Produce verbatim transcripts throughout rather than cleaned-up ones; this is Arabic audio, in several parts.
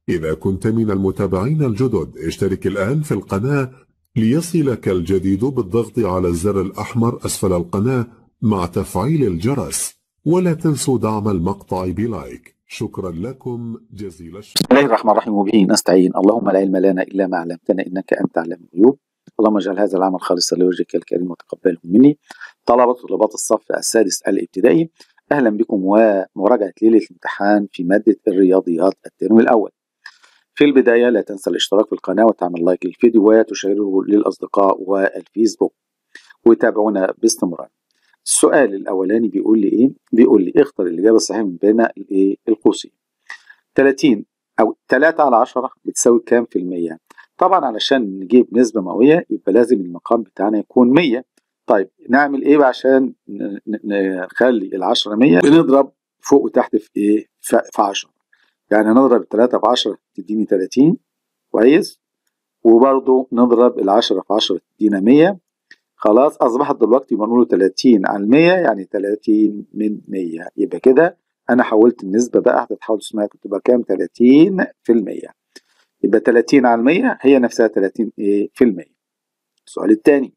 إذا كنت من المتابعين الجدد اشترك الآن في القناة ليصلك الجديد بالضغط على الزر الأحمر أسفل القناة مع تفعيل الجرس، ولا تنسوا دعم المقطع بلايك. شكرا لكم جزيل الشكر. بسم الله الرحمن الرحيم، وبه نستعين. اللهم لا علم لنا إلا ما علمتنا إنك أنت علام الغيوب. اللهم اجعل هذا العمل خالصا لوجهك الكريم وتقبله مني. طلبة وطلبات الصف السادس الابتدائي، أهلا بكم ومراجعة ليلة الامتحان في مادة الرياضيات الترم الأول. في البداية لا تنسى الاشتراك في القناة وتعمل لايك للفيديو وتشيره للأصدقاء والفيسبوك وتابعونا باستمرار. السؤال الأولاني بيقول لي إيه؟ بيقول لي اختر الإجابة الصحيحة من بين الإيه؟ القوسين. ثلاثين أو ثلاثة على عشرة بتساوي كام في المية؟ طبعا علشان نجيب نسبة مئوية يبقى لازم المقام بتاعنا يكون مية. طيب نعمل إيه بقى عشان نخلي العشرة مية؟ بنضرب فوق وتحت في إيه؟ في عشرة. يعني نضرب ثلاثة في عشرة تديني ثلاثين، كويس؟ وبرضه نضرب العشرة في عشرة تدينا مية. خلاص أصبحت دلوقتي بنقول ثلاثين على المية يعني ثلاثين من مية. يبقى كده أنا حولت النسبة بقى هتتحول اسمها تبقى كام؟ ثلاثين في المية. يبقى ثلاثين على المية هي نفسها ثلاثين إيه في المية. السؤال الثاني،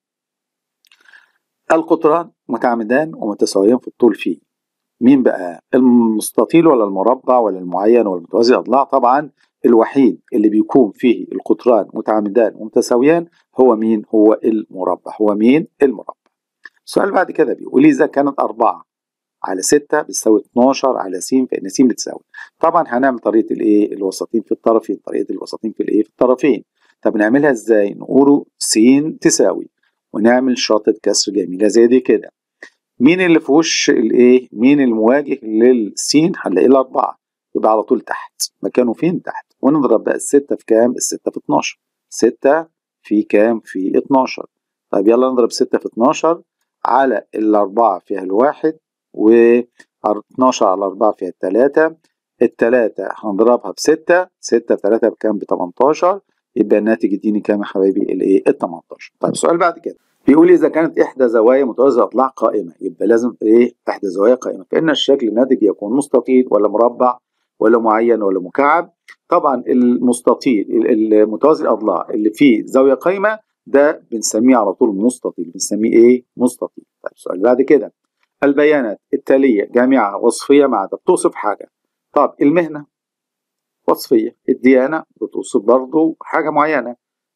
القطران متعامدان ومتساويان في الطول فيه. مين بقى؟ المستطيل ولا المربع ولا المعين ولا المتوازي الأضلاع؟ طبعا الوحيد اللي بيكون فيه القطران متعامدان ومتساويان هو مين؟ هو المربع. هو مين؟ المربع. السؤال بعد كده بيقول لي إذا كانت أربعة على ستة بتساوي اتناشر على س فإن س بتساوي. طبعا هنعمل طريقة الإيه؟ الوسطين في الطرفين، طريقة الوسطين في الإيه؟ في الطرفين. طب نعملها إزاي؟ نقوله س تساوي ونعمل شرطة كسر جميلة زي دي كده. مين اللي في وش الايه؟ مين المواجه للسين؟ هنلاقيه الأربعة، يبقى على طول تحت. مكانه فين؟ تحت. ونضرب بقى الستة في كام؟ الستة في اتناشر. ستة في كام؟ في اتناشر. طيب يلا نضرب ستة في اتناشر على الأربعة فيها الواحد، و اتناشر على أربعة فيها التلاتة. التلاتة هنضربها بستة، ستة في تلاتة بكام؟ بتمنتاشر. يبقى الناتج يديني كام يا حبايبي؟ الايه؟ التمنتاشر. طيب السؤال بعد كده بيقول إذا كانت إحدى زوايا متوازي أضلاع قائمة، يبقى لازم إيه؟ إحدى زوايا قائمة، فإن الشكل الناتج يكون مستطيل ولا مربع ولا معين ولا مكعب. طبعا المستطيل المتوازي الأضلاع اللي فيه زاوية قائمة ده بنسميه على طول مستطيل، بنسميه إيه؟ مستطيل. طيب السؤال بعد كده، البيانات التالية جامعة وصفية ما عدا بتوصف حاجة. طب المهنة وصفية، الديانة بتوصف برضه حاجة معينة،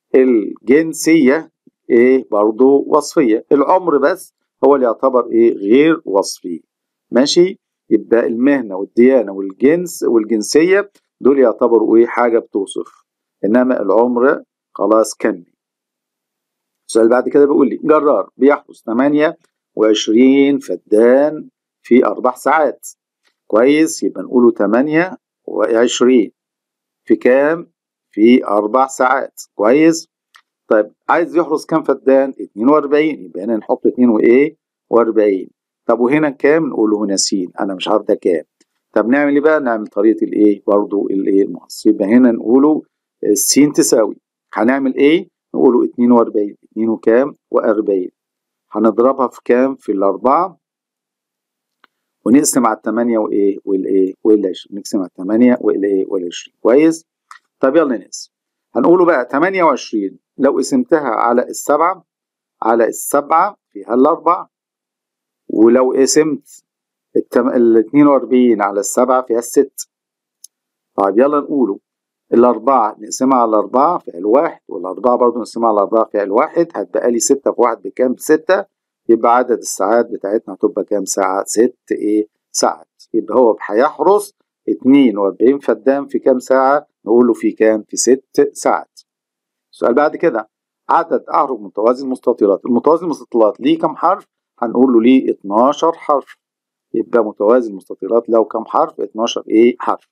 الجنسية ايه برضو وصفية، العمر بس هو اللي يعتبر ايه؟ غير وصفي. ماشي؟ يبقى المهنة والديانة والجنس والجنسية دول يعتبروا ايه؟ حاجة بتوصف، انما العمر خلاص كمل. السؤال بعد كده بيقول لي جرار بيحدث ثمانية وعشرين فدان في أربع ساعات. كويس؟ يبقى نقوله ثمانية وعشرين في كام؟ في أربع ساعات. كويس؟ طيب عايز يحرس كام فدان؟ اتنين وأربعين. يبقى هنا نحط اتنين وايه؟ وأربعين. طب وهنا كام؟ نقوله هنا س، انا مش عارف ده كام. طب نعمل ايه بقى؟ نعمل طريقه الايه؟ برضو الايه؟ المقص. يبقى هنا نقوله س تساوي، هنعمل ايه؟ نقوله اتنين وأربعين. اتنين وكام؟ وأربعين. هنضربها في كام؟ في الأربعة، ونقسم على الثمانية وايه؟ والايه؟ والعشرين. نقسم على الثمانية والايه؟ والعشرين. كويس؟ طب يلا نقسم. هنقوله بقى ثمانية وعشرين لو قسمتها على السبعة، على السبعة فيها الأربعة، ولو قسمت ال اتنين وأربعين على السبعة فيها الست. طيب يلا نقوله الأربعة نقسمها على الأربعة فيها الواحد، والأربعة برضو نقسمها على الأربعة فيها الواحد. هتبقى لي ستة في واحد بكام؟ بستة. يبقى عدد الساعات بتاعتنا هتبقى كام ساعة؟ ست إيه؟ ساعات. يبقى هو هيحرس اتنين وأربعين فدان في كام ساعة؟ نقوله في كام؟ في ست ساعات. السؤال بعد كده، عدد أحرف متوازي المستطيلات. المتوازي المستطيلات ليه كم حرف؟ هنقول له ليه اتناشر حرف. يبقى متوازي المستطيلات له كم حرف؟ اتناشر ايه؟ حرف.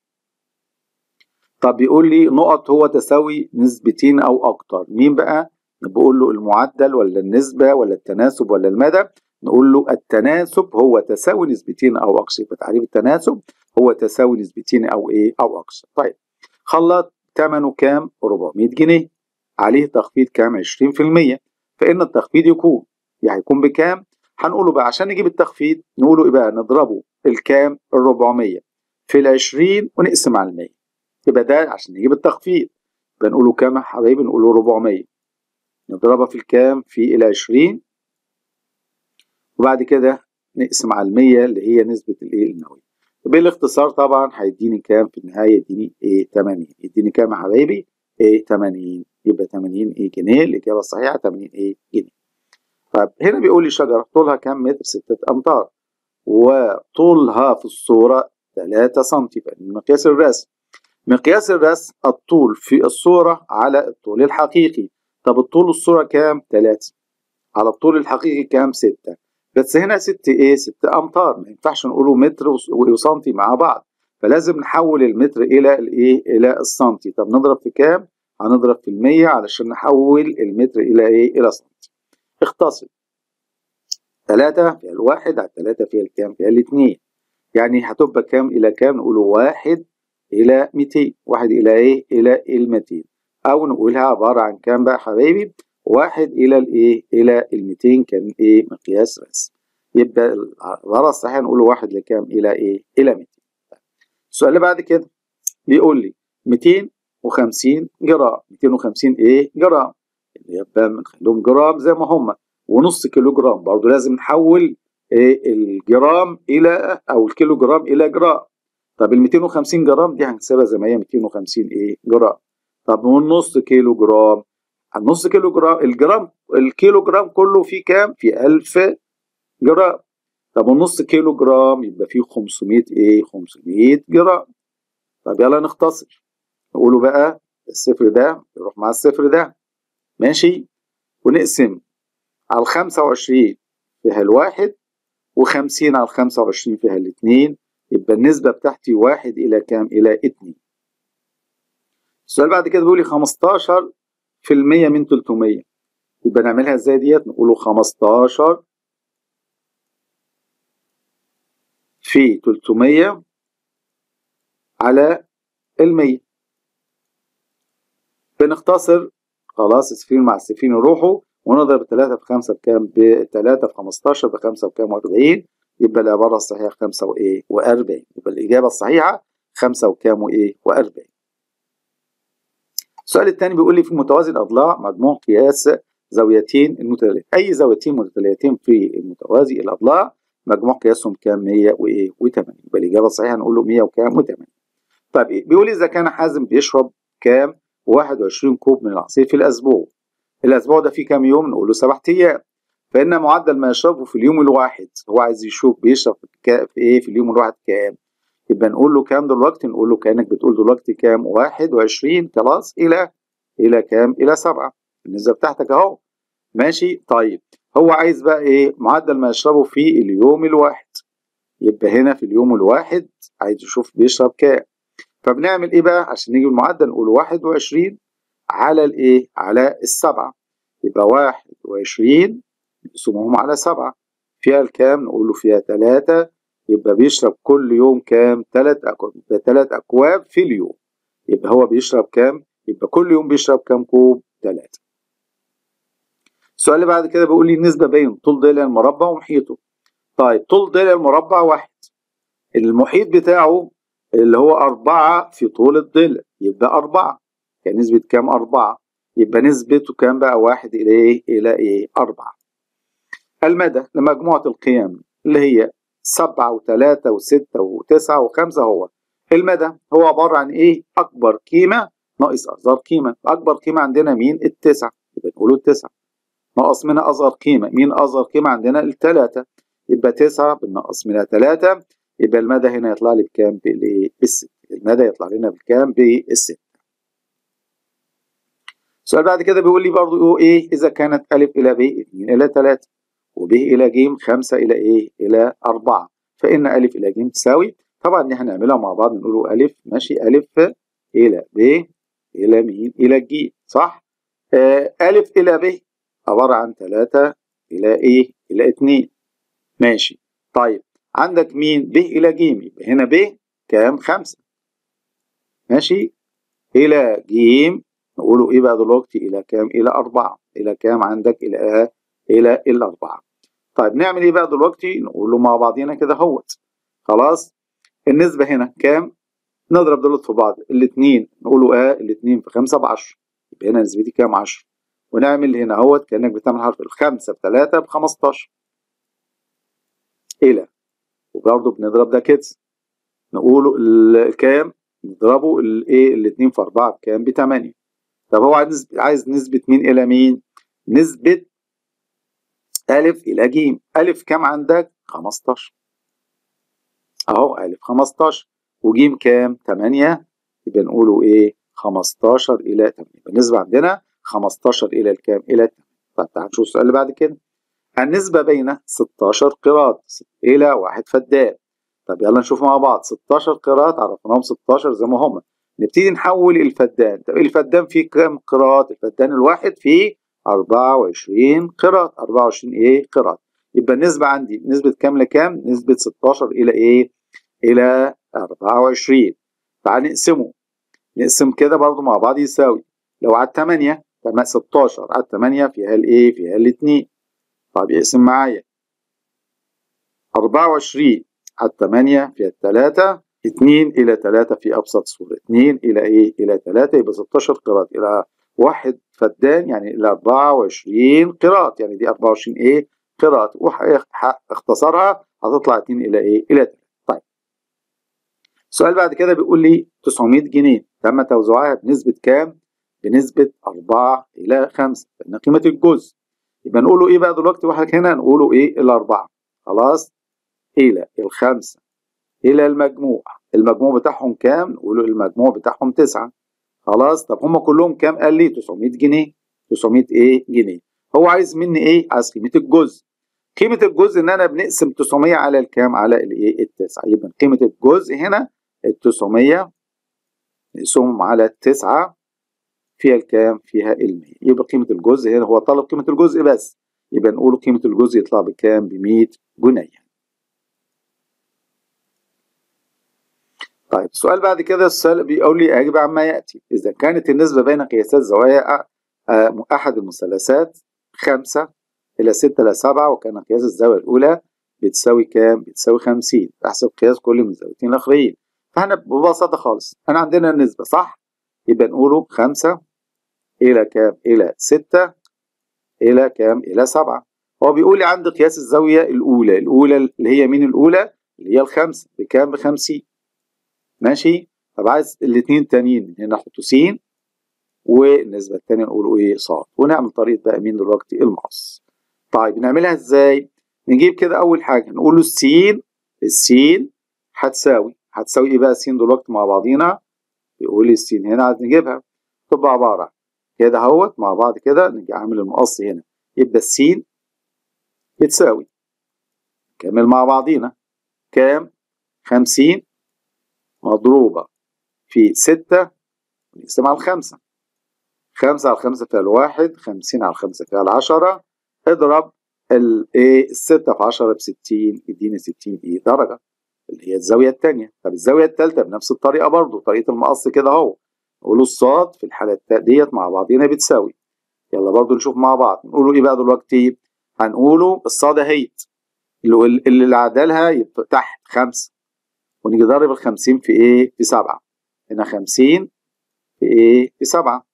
طب بيقول لي نقط هو تساوي نسبتين أو أكتر. مين بقى؟ بقول له المعدل ولا النسبة ولا التناسب ولا المدى؟ نقول له التناسب هو تساوي نسبتين أو أكثر. يبقى تعريف التناسب هو تساوي نسبتين أو إيه؟ أو أكثر. طيب خلاط ثمنه كام؟ أربعمية جنيه. عليه تخفيض كام؟ عشرين في المية. فإن التخفيض يكون يعني يكون بكام؟ هنقوله بقى عشان نجيب التخفيض نقوله إيه بقى؟ نضربه الكام؟ الربعمية في العشرين ونقسم على المية. يبقى ده عشان نجيب التخفيض يبقى نقوله كام يا حبايبي؟ نقوله أربعمية، نضربها في الكام؟ في العشرين، وبعد كده نقسم على المية اللي هي نسبة الايه؟ المئوية. بالاختصار طبعا هيديني كام في النهاية؟ يديني ايه؟ تمانين. يديني كام يا حبايبي؟ ايه؟ تمانين. يبقى تمانين ايه جنيه، الإجابة الصحيحة تمانين ايه جنيه. طيب هنا بيقول لي شجرة طولها كام متر؟ ستة أمتار، وطولها في الصورة تلاتة سنتي. مقياس الرسم، مقياس الرسم الطول في الصورة على الطول الحقيقي. طب الطول الصورة كام؟ تلاتة، على الطول الحقيقي كام؟ ستة. بس هنا ستة ايه؟ ستة أمتار، ما ينفعش نقوله متر وسنتي مع بعض، فلازم نحول المتر إلى الايه؟ إلى السنتي. طب نضرب في كام؟ هنضرب في المية علشان نحول المتر إلى ايه؟ إلى سنتي. اختصر، تلاتة فيها الواحد على تلاتة فيها الكام؟ فيها الاتنين، يعني هتبقى كام إلى كام؟ نقوله واحد إلى ميتين. واحد إلى إيه؟ إلى الميتين. أو نقولها عبارة عن كام بقى حبايبي؟ واحد إلى الإيه؟ إلى الميتين. كان إيه؟ مقياس رسم. يبقى العبارة الصحيحة نقوله واحد لكام؟ إلى إيه؟ إلى ميتين. السؤال اللي بعد كده بيقول لي ميتين وخمسين جرام. ميتين وخمسين إيه؟ جرام، يبقى بنخليهم جرام زي ما هم، ونص كيلو جرام برضه لازم نحول إيه؟ الجرام إلى أو الكيلو جرام إلى جرام. طب ال ميتين وخمسين جرام دي هنحسبها زي ما هي ميتين وخمسين ايه؟ جرام. طب والنص كيلو جرام؟ النص كيلو جرام، الجرام الكيلو جرام كله فيه كام؟ في ألف جرام. طب والنص كيلو جرام يبقى فيه خمسمية ايه؟ خمسمية جرام. طب يلا نختصر، نقوله بقى الصفر ده يروح مع الصفر ده، ماشي، ونقسم على الخمسة وعشرين فيها الواحد، وخمسين على الخمسة وعشرين فيها الاتنين، يبقى النسبة بتاعتي واحد إلى كام؟ إلى اتنين. السؤال بعد كده بيقول لي خمستاشر في المية من تلتمية، يبقى نعملها ازاي ديت؟ نقوله خمستاشر في تلتمية على المية. بنختصر خلاص، الصفرين مع الصفرين يروحوا، ونضرب التلاتة في خمسة بكام؟ بتلاتة في خمستاشر بخمسة بكام؟ وأربعين. يبقى العبارة الصحيحة خمسة وإيه؟ وأربعين. يبقى الإجابة الصحيحة خمسة وكام؟ وإيه؟ وأربعين. السؤال الثاني بيقول لي في متوازي الأضلاع مجموع قياس زاويتين المتتاليتين. أي زاويتين متتاليتين في المتوازي الأضلاع مجموع قياسهم كام؟ مية وإيه؟ وتمانين. يبقى الإجابة الصحيحة نقول له مية وكام؟ وتمانين. طيب إيه؟ بيقول لي إذا كان حازم بيشرب كام؟ واحد وعشرين كوب من العصير في الأسبوع. الأسبوع ده فيه كام يوم؟ نقول له سبعة أيام. فإن معدل ما يشربه في اليوم الواحد، هو عايز يشوف بيشرب في إيه في اليوم الواحد كام؟ يبقى نقول له كام دلوقتي؟ نقول له كأنك بتقول دلوقتي كام؟ واحد وعشرين خلاص إلى إلى كام؟ إلى سبعة. النسبة بتاعتك أهو، ماشي. طيب هو عايز بقى إيه؟ معدل ما يشربه في اليوم الواحد. يبقى هنا في اليوم الواحد عايز يشوف بيشرب كام. فبنعمل إيه بقى عشان نجيب المعدل؟ نقول واحد وعشرين على الإيه؟ على السبعة. يبقى واحد وعشرين نقسمهم على سبعة، فيها الكام؟ نقول له فيها تلاتة. يبقى بيشرب كل يوم كام؟ تلات أكواب. يبقى تلات أكواب في اليوم. يبقى هو بيشرب كام؟ يبقى كل يوم بيشرب كام كوب؟ تلاتة. السؤال اللي بعد كده بيقول لي النسبة بين طول ضلع المربع ومحيطه. طيب طول ضلع المربع واحد، المحيط بتاعه اللي هو أربعة في طول الضلع، يبقى أربعة. يعني نسبة كام؟ أربعة. يبقى نسبته كام بقى؟ واحد إلى إيه؟ إلى إيه؟ أربعة. المدى لمجموعة القيم اللي هي سبعة وثلاثة وستة وتسعة وخمسة، هو المدى هو عبارة عن إيه؟ أكبر قيمة ناقص أصغر قيمة. أكبر قيمة عندنا مين؟ التسعة، يبقى نقوله التسعة. ناقص منها أصغر قيمة، مين أصغر قيمة عندنا؟ التلاتة، يبقى تسعة بنقص منها تلاتة. يبقى المدى هنا يطلع لي بكام؟ بالإيه؟ بالستة. المدى يطلع لنا بكام؟ بالستة. السؤال بعد كده بيقول لي برضه إيه؟ إذا كانت أ إلى ب اتنين إلى تلاتة، وب إلى ج خمسة إلى إيه؟ إلى أربعة، فإن أ إلى ج تساوي، طبعا دي هنعملها مع بعض، نقوله أ، ماشي، أ إلى ب إلى م إلى ج، صح؟ آه أ إلى ب عبارة عن تلاتة إلى إيه؟ إلى اتنين، ماشي. طيب عندك مين؟ ب إلى ج، يبقى هنا ب كام؟ خمسة، ماشي، إلى ج نقوله إيه بقى دلوقتي؟ إلى كام؟ إلى أربعة. إلى كام عندك؟ إلى آه إلى الأربعة. طيب نعمل إيه بقى دلوقتي؟ نقوله مع بعضينا كده اهوت. خلاص النسبة هنا كام؟ نضرب دول في بعض، الاثنين نقوله اه الاثنين في خمسة ب عشرة، يبقى هنا نسبتي كام؟ عشرة. ونعمل هنا اهوت كانك بتعمل حرف الخمسة ب ثلاثة ب خمستاشر الى، وبرضه بنضرب ده كده نقوله الكام؟ نضربه الايه الاثنين في أربعة بكام؟ ب ثمانية. طب هو عايز عايز نسبة مين إلى مين؟ نسبة ألف إلى ج. ألف كام عندك؟ خمستاشر أهو، ألف خمستاشر وج كام؟ ثمانية، يبقى نقوله إيه؟ خمستاشر إلى ثمانية. بالنسبة عندنا خمستاشر إلى الكام؟ إلى ثمانية. طب تعال نشوف السؤال اللي بعد كده. النسبة بين ستاشر قيراط إلى واحد فدان. طب يلا نشوف مع بعض. ستاشر قيراط عرفناهم ستاشر زي ما هم. نبتدي نحول الفدان. طب الفدان فيه كام قيراط؟ الفدان الواحد فيه أربعة وعشرين قيراط. أربعة وعشرين ايه؟ قيراط. يبقى النسبة عندي نسبة كام لكام؟ نسبة ستاشر إلى ايه؟ إلى أربعة وعشرين. تعال نقسمه. نقسم كده برضو مع بعض يساوي. لو على ثمانية، ستاشر على ثمانية فيها الايه؟ فيها الاثنين. طب يقسم معايا. أربعة وعشرين على ثمانية فيها الثلاثة، اثنين إلى ثلاثة في أبسط صورة، اثنين إلى إيه؟ إلى ثلاثة، يبقى ستاشر قيراط إلى واحد فدان يعني إلى أربعة وعشرين قيراط، يعني دي أربعة وعشرين إيه؟ قيراط، واختصارها هتطلع اثنين إلى إيه؟ إلى ثلاثة. طيب. السؤال بعد كده بيقول لي تسعمية جنيه تم توزيعها بنسبة كام؟ بنسبة أربعة إلى خمسة، لأن قيمة الجزء. يبقى نقوله إيه بقى دلوقتي واحد هنا؟ نقوله إيه؟ الأربعة. خلاص؟ إلى الخمسة إلى المجموع. المجموع بتاعهم كام؟ نقولوا المجموع بتاعهم تسعة. خلاص؟ طب هم كلهم كام؟ قال لي تسعمية جنيه. تسعمية إيه؟ جنيه. هو عايز مني إيه؟ عايز قيمة الجزء. قيمة الجزء إن أنا بنقسم تسعمية على الكام؟ على الإيه؟ التسعة. يبقى قيمة الجزء هنا ال تسعمية نقسمهم على التسعة فيها الكام؟ فيها ال مية. يبقى قيمة الجزء هنا هو طلب قيمة الجزء بس. يبقى نقول قيمة الجزء يطلع بكام؟ ب مية جنيه. طيب السؤال بعد كده السؤال بيقول لي أجب عما يأتي. إذا كانت النسبة بين قياسات زوايا أحد المثلثات خمسة إلى ستة إلى سبعة، وكان قياس الزاوية الأولى بتساوي كام؟ بتساوي خمسين. أحسب قياس كل من الزاويتين الآخرين. فإحنا ببساطة خالص إحنا عندنا النسبة صح؟ يبقى نقوله خمسة إلى كام؟ إلى ستة إلى كام؟ إلى سبعة. هو بيقول لي عند قياس الزاوية الأولى، الأولى اللي هي مين الأولى؟ اللي هي الخمسة بكام؟ بخمسين. ماشي. طب عايز الاثنين التانيين هنا نحط س، والنسبة التانية نقوله ايه؟ ص. ونعمل طريقة بقى مين دلوقتي؟ المقص. طيب نعملها ازاي؟ نجيب كده أول حاجة نقول له السين، السين هتساوي هتساوي ايه بقى السين دلوقتي مع بعضينا؟ يقول لي السين هنا عايز نجيبها تبقى عبارة كده اهوت مع بعض كده، نجي عامل المقص هنا يبقى السين بتساوي نكمل مع بعضينا كام؟ خمسين مضروبة في ستة نقسم على الخمسة. خمسة على الخمسة فيها الواحد، خمسين على الخمسة فيها العشرة. اضرب الايه الستة في عشرة بستين، يديني ستين ايه درجة اللي هي الزاوية التانية. طب الزاوية التالتة بنفس الطريقة برضو، طريقة المقص كده اهو. نقوله الصاد في الحالة ديت مع بعضينا بتساوي. يلا برضو نشوف مع بعض نقوله ايه بقى دلوقتي؟ هنقوله الصاد اهيت اللي اللي عدلها يبقى تحت خمسة، ونيجي ضارب الخمسين في ايه؟ في سبعة. هنا خمسين في ايه؟ في سبعة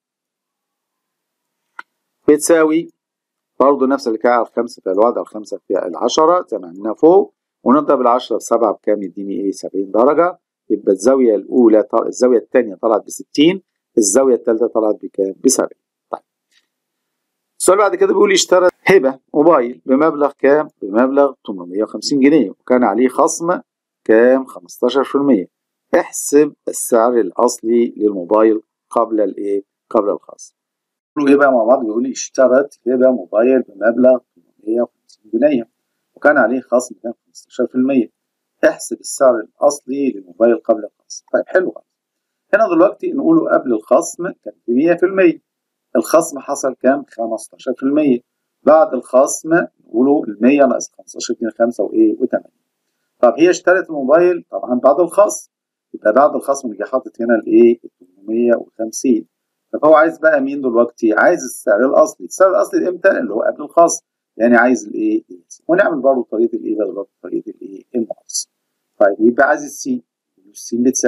بتساوي برضه نفس اللي كان على الخمسة في الواحد على الخمسة في العشرة زي ما عملنا فوق، ونضرب العشرة في سبعة بكام؟ يديني ايه؟ سبعين درجة. يبقى الزاوية الأولى الزاوية الثانية طلعت بستين، الزاوية الثالثة طلعت بكام؟ بسبعين. طيب. السؤال بعد كده بيقول اشترى هبة موبايل بمبلغ كام؟ بمبلغ ثمنمية وخمسين جنيه، وكان عليه خصم كام؟ خمستاشر في المية. احسب السعر الأصلي للموبايل قبل الايه؟ قبل الخصم. نقول ايه بقى مع بعض؟ بيقول لي اشترت هبة موبايل بمبلغ ثمنمية وخمسين جنيه، وكان عليه خصم كام؟ خمستاشر في المية. احسب السعر الأصلي للموبايل قبل الخصم. طيب حلو. هنا دلوقتي نقوله قبل الخصم كان ب مية في المية. الخصم حصل كام؟ خمستاشر في المية. بعد الخصم نقوله ال مية ناقص خمستاشر اتنين خمسة وايه؟ وتمانية. طب هي اشترت الموبايل طبعا بعد الخصم، يبقى بعد الخصم نيجي حاطط هنا الايه؟ ثمنمية وخمسين. طب هو عايز بقى مين دلوقتي؟ عايز السعر الاصلي. السعر الاصلي امتى؟ اللي هو قبل الخصم، يعني عايز الايه؟ ونعمل برضه طريقه الايه؟ برضه طريقه الايه؟ المقص. طيب يبقى عايز السين، السين بتساوي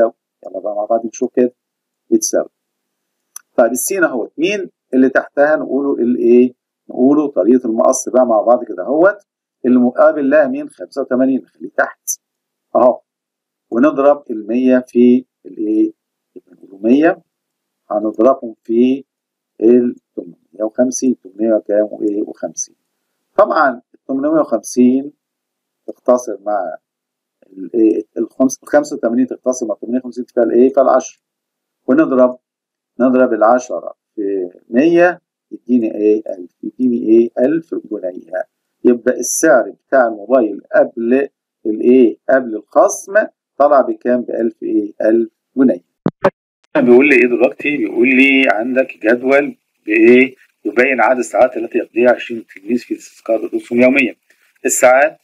يلا بقى مع بعض نشوف كده بتساوي. طيب السين اهوت، مين اللي تحتها؟ نقوله الايه؟ نقوله طريقه المقص بقى مع بعض كده اهوت. المقابل لها مين؟ خمسة وثمانين، نخليه تحت اهو. ونضرب ال مية في الايه؟ نقوله مية هنضربهم في ال ثمانمية وخمسين، ثمانمية وكام وايه وخمسين. طبعا ال ثمانمية وخمسين تختصر مع الايه ال خمسة وثمانين تختصر مع ثمانمية وخمسين تبقى الايه؟ فالعشرة. ونضرب نضرب العشرة في مية يديني ايه؟ ألف. يديني ايه؟ ألف جنيه. يبقى السعر بتاع الموبايل قبل الايه؟ قبل الخصم طلع بكام؟ ب ألف ايه؟ ألف جنيه. بيقول لي ايه دلوقتي؟ بيقول لي عندك جدول بايه؟ يبين عدد الساعات التي يقضيها عشرين تلميذ في استذكار رسوم يوميا. الساعات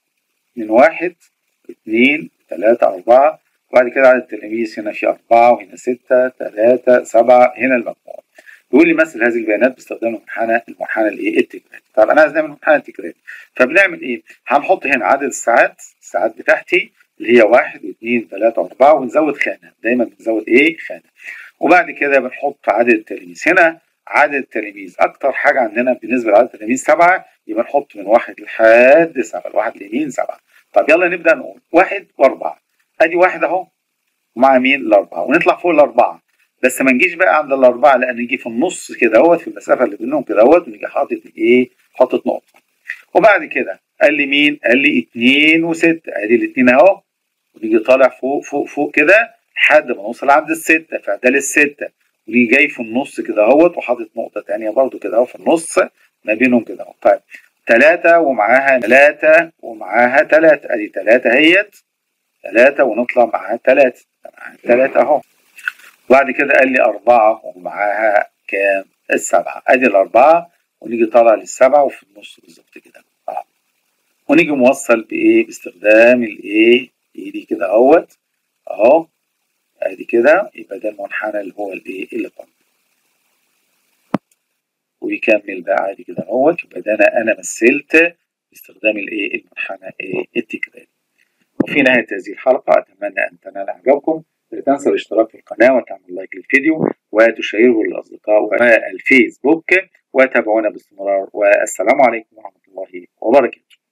من واحد اثنين ثلاثة أربعة، وبعد كده عدد التلاميذ هنا في أربعة وهنا ستة ثلاثة سبعة، هنا المجموع. بيقول لي مثل هذه البيانات باستخدام المنحنى المنحنى الايه؟ التكراري. طب انا عايز نعمل المنحنى التكراري، فبنعمل ايه؟ هنحط هنا عدد الساعات، الساعات بتاعتي اللي هي واحد واثنين ثلاثة وأربعة، ونزود خانة، دايما بنزود ايه؟ خانة. وبعد كده بنحط عدد التلاميذ. هنا عدد التلاميذ أكتر حاجة عندنا بالنسبة لعدد التلاميذ سبعة، يبقى نحط من واحد لحد سبعة، الواحد اليمين سبعة. طب يلا نبدأ نقول واحد وأربعة. أدي واحد أهو ومع مين؟ الأربعة، ونطلع فوق الأربعة. بس ما نجيش بقى عند الأربعة، لأن نيجي في النص كده اهوت، في المسافة اللي بينهم كده اهوت، ونيجي حاطط إيه؟ حاطط نقطة. وبعد كده قال لي مين؟ قال لي اتنين وستة، أدي الاتنين أهو، ونيجي طالع فوق فوق فوق كده لحد ما نوصل عند الستة، فده للستة، ونيجي جاي في النص كده اهوت وحاطط نقطة تانية برضو كده اهو في النص ما بينهم كده اهو. طيب تلاتة ومعاها تلاتة ومعاها تلاتة، ادي تلاتة اهيت، تلاتة ونطلع معاها تلاتة، معاها تلاتة اهو. وبعد كده قال لي أربعة ومعاها كام؟ السبعة، ادي الأربعة، ونيجي طالع للسبعة وفي النص بالظبط كده اهو. ونيجي موصل بإيه؟ باستخدام الإيه؟ إيدي كده اهوت اهو، ادي كده. يبقى ده المنحنى اللي هو الايه؟ اللي طالع. ويكمل بقى عادي كده اهوت. يبقى ده انا انا مثلت باستخدام الايه؟ المنحنى ايه؟ التكراري. وفي نهايه هذه الحلقه اتمنى ان تنال اعجابكم. لا تنسى الاشتراك في القناه وتعمل لايك للفيديو وتشيره للاصدقاء والفيسبوك، وتابعونا باستمرار. والسلام عليكم ورحمه الله وبركاته.